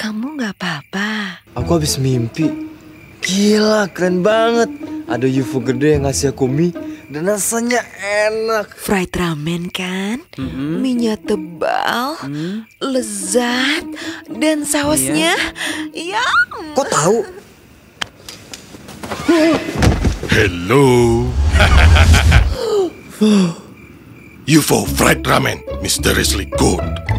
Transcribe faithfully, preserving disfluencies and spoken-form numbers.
kamu nggak apa-apa? Aku habis mimpi. Gila, keren banget. Ada U F O gede yang ngasih aku mie dan rasanya enak. Fried ramen kan? Mm-hmm. Mie-nya tebal, Mm. lezat, dan sausnya, ya. Kok tahu? Hello. U F O fried ramen, mysteriously good.